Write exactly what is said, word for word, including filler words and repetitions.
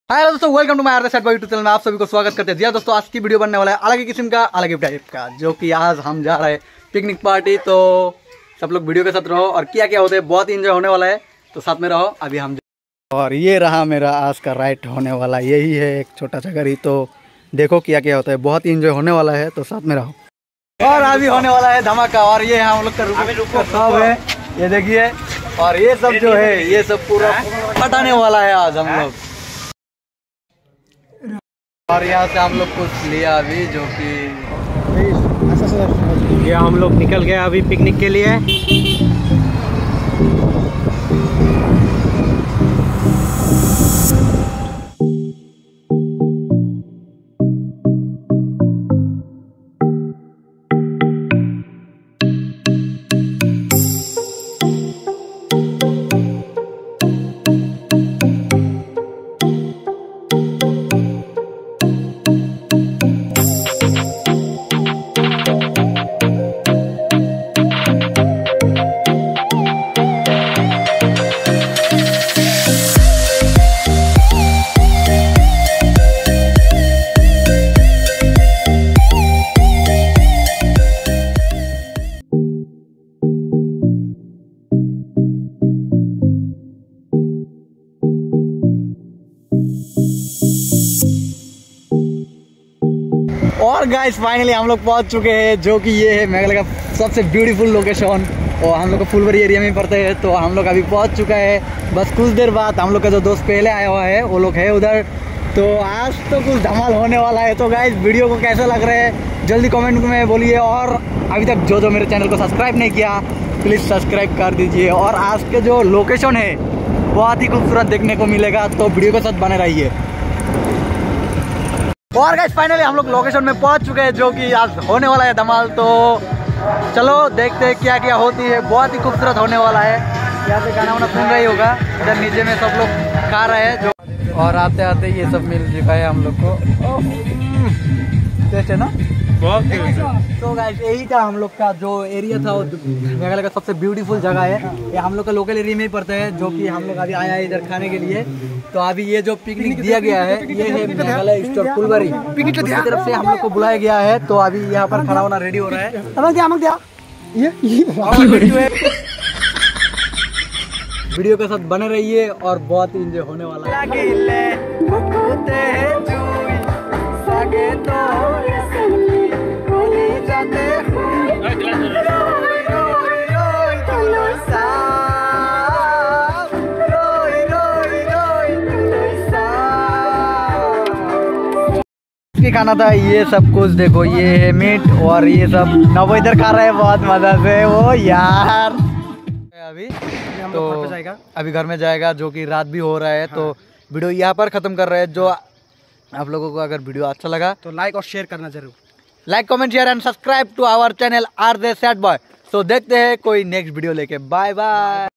हाय दोस्तों, welcome to my R set YouTube channel में आप सभी को स्वागत करते हैं। जी दोस्तों, आज की वीडियो बनने वाला है अलग ही किस्म का, अलग ही टाइप का, जो कि आज हम जा रहे हैं पिकनिक पार्टी। तो सब लोग वीडियो के साथ रहो और क्या क्या होता है, बहुत ही इंजॉय होने वाला है, तो साथ में रहो। अभी हम और ये रहा मेरा आज का राइड होने वाला, यही है एक छोटा सा घर ही। तो देखो क्या क्या होता है, बहुत ही इंजॉय होने वाला है, तो साथ में रहो। और अभी होने वाला है धमाका, और ये हम लोग का सब है, ये देखिए। और ये सब जो है, ये सब पूरा पटाने वाला है आज हम लोग। और यहाँ से हम लोग कुछ लिया अभी, जो कि ये हम लोग निकल गए अभी पिकनिक के लिए। और गाइस फाइनली हम लोग पहुंच चुके हैं, जो कि ये है मेघालय का सबसे ब्यूटीफुल लोकेशन। और हम लोग को फुलबारी एरिया में पड़ते हैं, तो हम लोग अभी पहुंच चुका है। बस कुछ देर बाद हम लोग का जो दोस्त पहले आया हुआ है, वो लोग है उधर। तो आज तो कुछ धमाल होने वाला है। तो गाइस वीडियो को कैसा लग रहा है जल्दी कमेंट में बोलिए। और अभी तक जो जो मेरे चैनल को सब्सक्राइब नहीं किया, प्लीज़ सब्सक्राइब कर दीजिए। और आज के जो लोकेशन है बहुत ही खूबसूरत देखने को मिलेगा, तो वीडियो के साथ बने रहिए। और गाइस फाइनली हम लोग लोकेशन में पहुंच चुके हैं, जो कि आज होने वाला है धमाल। तो चलो देखते हैं क्या क्या होती है, बहुत ही खूबसूरत होने वाला है। यहाँ से गाना वाना सुन रही होगा, इधर नीचे में सब लोग खा रहे हैं जो। और आते आते ये सब मिल चुका है हम लोग को। टेस्ट है ना, बहुत। तो गाइस यही था हम लोग का जो एरिया था, मेघालय का सबसे ब्यूटीफुल जगह है। ये हम लोग का लोकल एरिया में ही पड़ता है, जो कि हम लोग अभी आया है इधर खाने के लिए। तो अभी ये जो पिकनिक दिया गया है, ये है मेघालय स्टोर फुलबारी पिकनिक की तरफ से हम लोग को बुलाया गया है। तो अभी यहाँ पर खाना वाना रेडी हो रहा है। वीडियो के साथ बने रहिए और बहुत ही इंजॉय होने वाला है। खाना था ये सब कुछ, देखो ये है मीट, और ये सब नवो इधर खा रहे हैं बहुत मजा से। वो यार अभी तो घर पे जाएगा, अभी घर में जाएगा, जो कि रात भी हो रहा है। हाँ। तो वीडियो यहाँ पर खत्म कर रहे हैं। जो आप लोगों को अगर वीडियो अच्छा लगा तो लाइक और शेयर करना जरूर। Like comment share and subscribe to our channel R J sad boy. तो देखते हैं कोई नेक्स्ट वीडियो लेके। Bye bye.